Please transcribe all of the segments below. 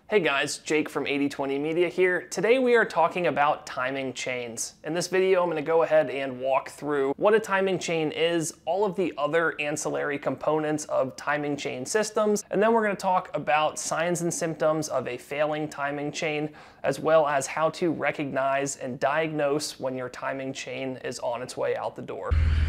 Hey guys, Jake from 8020 Media here. Today we are talking about timing chains. In this video, I'm going to go ahead and walk through what a timing chain is, all of the other ancillary components of timing chain systems, and then we're going to talk about signs and symptoms of a failing timing chain, as well as how to recognize and diagnose when your timing chain is on its way out the door.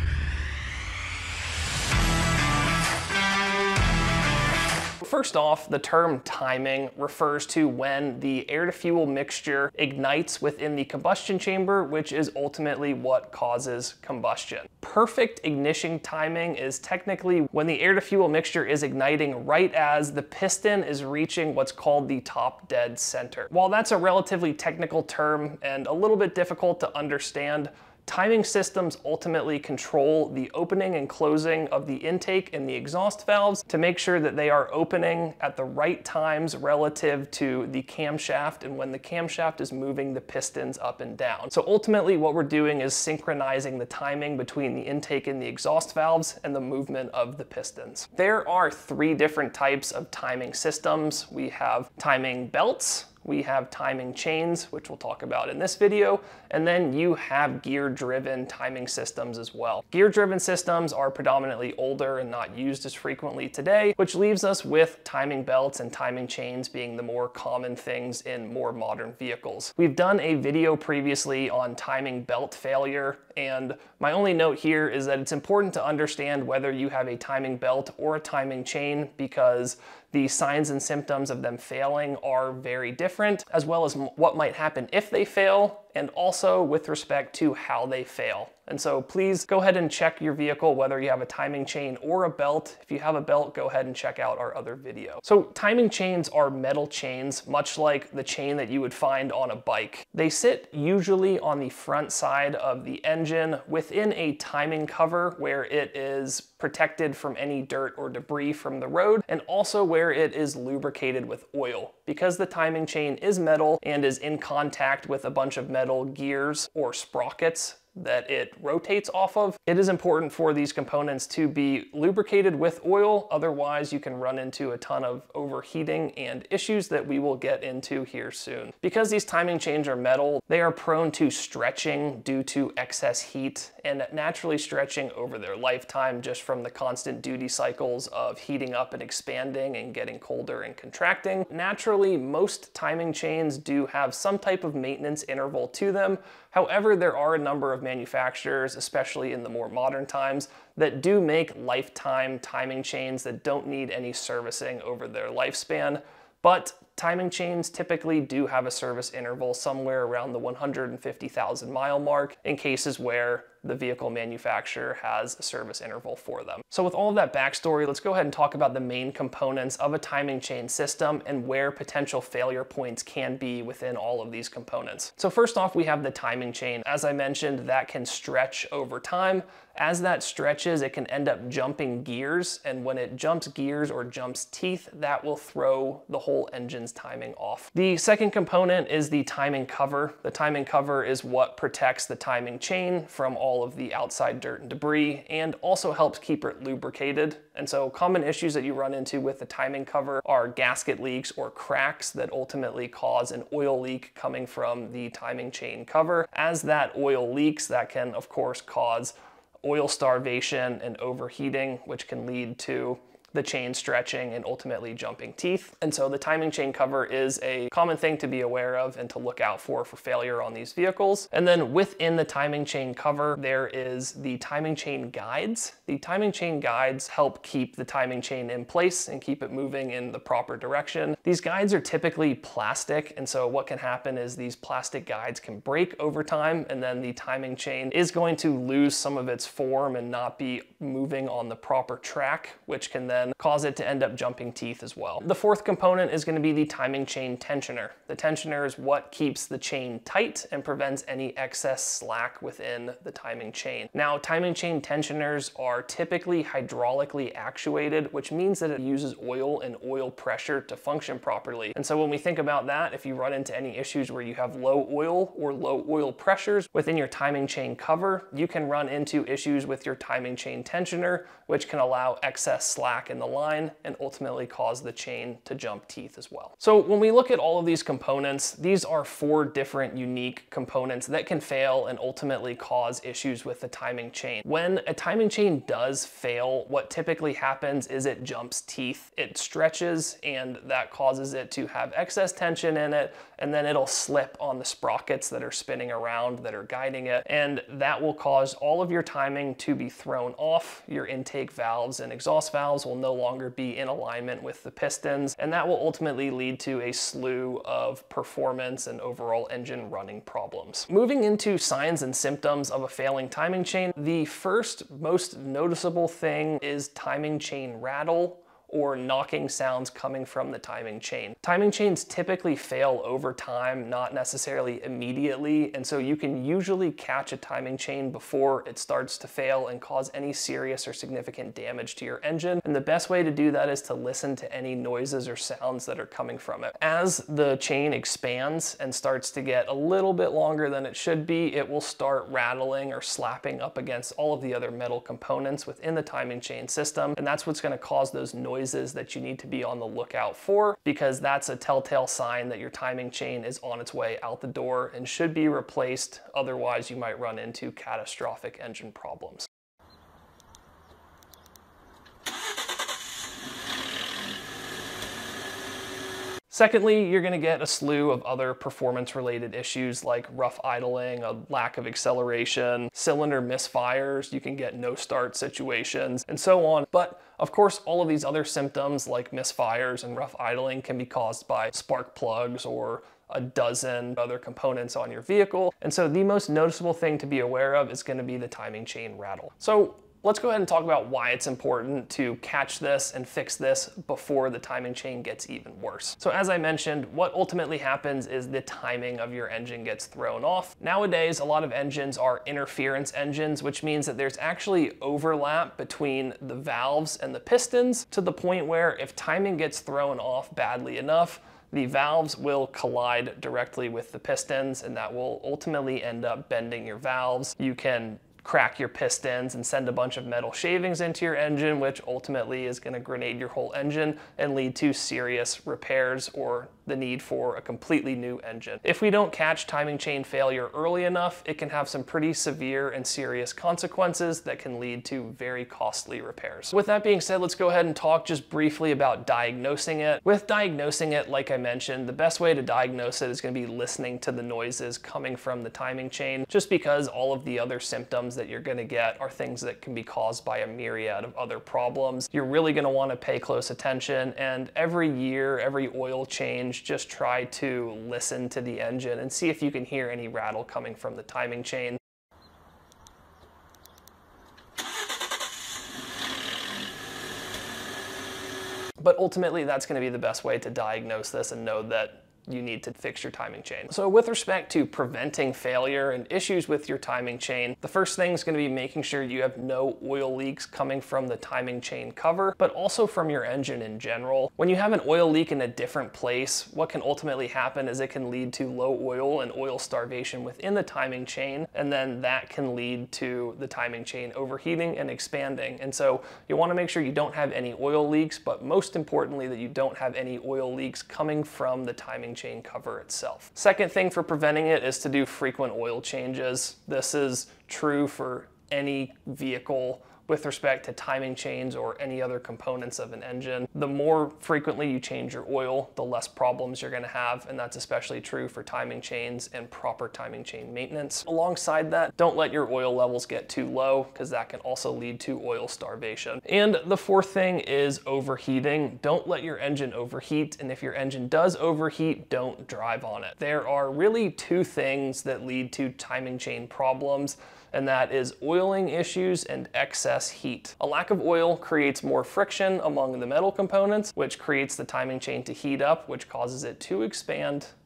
First off, the term timing refers to when the air-to-fuel mixture ignites within the combustion chamber, which is ultimately what causes combustion. Perfect ignition timing is technically when the air-to-fuel mixture is igniting right as the piston is reaching what's called the top dead center. While that's a relatively technical term and a little bit difficult to understand, timing systems ultimately control the opening and closing of the intake and the exhaust valves to make sure that they are opening at the right times relative to the camshaft and when the camshaft is moving the pistons up and down. So ultimately what we're doing is synchronizing the timing between the intake and the exhaust valves and the movement of the pistons. There are three different types of timing systems. We have timing belts, we have timing chains, which we'll talk about in this video, and then you have gear-driven timing systems as well. Gear-driven systems are predominantly older and not used as frequently today, which leaves us with timing belts and timing chains being the more common things in more modern vehicles. We've done a video previously on timing belt failure, and my only note here is that it's important to understand whether you have a timing belt or a timing chain, because the signs and symptoms of them failing are very different, as well as what might happen if they fail, and also with respect to how they fail. And so please go ahead and check your vehicle whether you have a timing chain or a belt. If you have a belt, go ahead and check out our other video. So timing chains are metal chains, much like the chain that you would find on a bike. They sit usually on the front side of the engine within a timing cover where it is protected from any dirt or debris from the road, and also where it is lubricated with oil. Because the timing chain is metal and is in contact with a bunch of metal gears or sprockets that it rotates off of, it is important for these components to be lubricated with oil, otherwise you can run into a ton of overheating and issues that we will get into here soon. Because these timing chains are metal, they are prone to stretching due to excess heat and naturally stretching over their lifetime just from the constant duty cycles of heating up and expanding and getting colder and contracting. Naturally, most timing chains do have some type of maintenance interval to them. However, there are a number of manufacturers, especially in the more modern times, that do make lifetime timing chains that don't need any servicing over their lifespan. But timing chains typically do have a service interval somewhere around the 150,000 mile mark in cases where the vehicle manufacturer has a service interval for them. So with all of that backstory, let's go ahead and talk about the main components of a timing chain system and where potential failure points can be within all of these components. So first off, we have the timing chain. As I mentioned, that can stretch over time. As that stretches, it can end up jumping gears, and when it jumps gears or jumps teeth, that will throw the whole engine's timing off. The second component is the timing cover. The timing cover is what protects the timing chain from all of the outside dirt and debris, and also helps keep it lubricated. And so common issues that you run into with the timing cover are gasket leaks or cracks that ultimately cause an oil leak coming from the timing chain cover. As that oil leaks, that can of course cause oil starvation and overheating, which can lead to the chain stretching and ultimately jumping teeth. And so the timing chain cover is a common thing to be aware of and to look out for failure on these vehicles. And then within the timing chain cover, there is the timing chain guides. The timing chain guides help keep the timing chain in place and keep it moving in the proper direction. These guides are typically plastic, and so what can happen is these plastic guides can break over time, and then the timing chain is going to lose some of its form and not be moving on the proper track, which can then cause it to end up jumping teeth as well. The fourth component is going to be the timing chain tensioner. The tensioner is what keeps the chain tight and prevents any excess slack within the timing chain. Now, timing chain tensioners are typically hydraulically actuated, which means that it uses oil and oil pressure to function properly. And so when we think about that, if you run into any issues where you have low oil or low oil pressures within your timing chain cover, you can run into issues with your timing chain tensioner, which can allow excess slack in the line and ultimately cause the chain to jump teeth as well. So when we look at all of these components, these are 4 different unique components that can fail and ultimately cause issues with the timing chain. When a timing chain does fail, what typically happens is it jumps teeth. It stretches, and that causes it to have excess tension in it, and then it'll slip on the sprockets that are spinning around that are guiding it, and that will cause all of your timing to be thrown off. Your intake valves and exhaust valves will no longer be in alignment with the pistons, and that will ultimately lead to a slew of performance and overall engine running problems. Moving into signs and symptoms of a failing timing chain, the first most noticeable thing is timing chain rattle, or knocking sounds coming from the timing chain. Timing chains typically fail over time, not necessarily immediately, and so you can usually catch a timing chain before it starts to fail and cause any serious or significant damage to your engine. And the best way to do that is to listen to any noises or sounds that are coming from it. As the chain expands and starts to get a little bit longer than it should be, it will start rattling or slapping up against all of the other metal components within the timing chain system, and that's what's going to cause those noises that you need to be on the lookout for, because that's a telltale sign that your timing chain is on its way out the door and should be replaced. Otherwise, you might run into catastrophic engine problems. Secondly, you're going to get a slew of other performance-related issues like rough idling, a lack of acceleration, cylinder misfires, you can get no-start situations, and so on. But of course, all of these other symptoms like misfires and rough idling can be caused by spark plugs or a dozen other components on your vehicle. And so the most noticeable thing to be aware of is going to be the timing chain rattle. So let's go ahead and talk about why it's important to catch this and fix this before the timing chain gets even worse. So as I mentioned, what ultimately happens is the timing of your engine gets thrown off. Nowadays, a lot of engines are interference engines, which means that there's actually overlap between the valves and the pistons, to the point where if timing gets thrown off badly enough, the valves will collide directly with the pistons, and that will ultimately end up bending your valves. You can crack your pistons and send a bunch of metal shavings into your engine, which ultimately is going to grenade your whole engine and lead to serious repairs or the need for a completely new engine. If we don't catch timing chain failure early enough, it can have some pretty severe and serious consequences that can lead to very costly repairs. With that being said, let's go ahead and talk just briefly about diagnosing it. With diagnosing it, like I mentioned, the best way to diagnose it is going to be listening to the noises coming from the timing chain, just because all of the other symptoms that you're going to get are things that can be caused by a myriad of other problems. You're really going to want to pay close attention, and every year, every oil change, just try to listen to the engine and see if you can hear any rattle coming from the timing chain. But ultimately, that's going to be the best way to diagnose this and know that you need to fix your timing chain. So with respect to preventing failure and issues with your timing chain, the first thing is going to be making sure you have no oil leaks coming from the timing chain cover, but also from your engine in general. When you have an oil leak in a different place, what can ultimately happen is it can lead to low oil and oil starvation within the timing chain, and then that can lead to the timing chain overheating and expanding. And so you want to make sure you don't have any oil leaks, but most importantly that you don't have any oil leaks coming from the timing chain cover itself. Second thing for preventing it is to do frequent oil changes. This is true for any vehicle with respect to timing chains or any other components of an engine. The more frequently you change your oil, the less problems you're going to have, and that's especially true for timing chains and proper timing chain maintenance. Alongside that, don't let your oil levels get too low, because that can also lead to oil starvation. And the fourth thing is overheating. Don't let your engine overheat, and if your engine does overheat, don't drive on it. There are really two things that lead to timing chain problems, and that is oiling issues and excess heat. A lack of oil creates more friction among the metal components, which creates the timing chain to heat up, which causes it to expand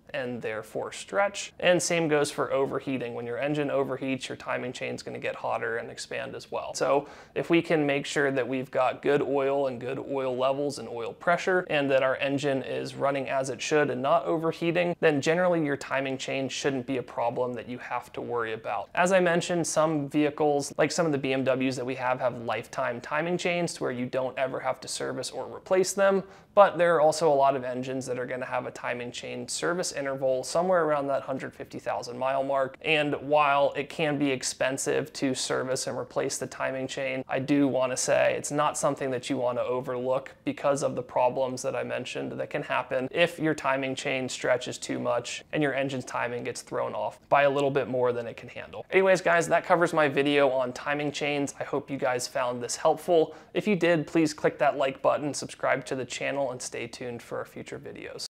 and therefore stretch. And same goes for overheating. When your engine overheats, your timing chain is going to get hotter and expand as well. So if we can make sure that we've got good oil and good oil levels and oil pressure, and that our engine is running as it should and not overheating, then generally your timing chain shouldn't be a problem that you have to worry about. As I mentioned, some vehicles, like some of the BMWs that we have lifetime timing chains to where you don't ever have to service or replace them, but there are also a lot of engines that are going to have a timing chain service interval somewhere around that 150,000 mile mark. And while it can be expensive to service and replace the timing chain, I do want to say it's not something that you want to overlook because of the problems that I mentioned that can happen if your timing chain stretches too much and your engine's timing gets thrown off by a little bit more than it can handle. Anyways, guys, that covers my video on timing chains. I hope you guys found this helpful. If you did, please click that like button, subscribe to the channel, and stay tuned for our future videos.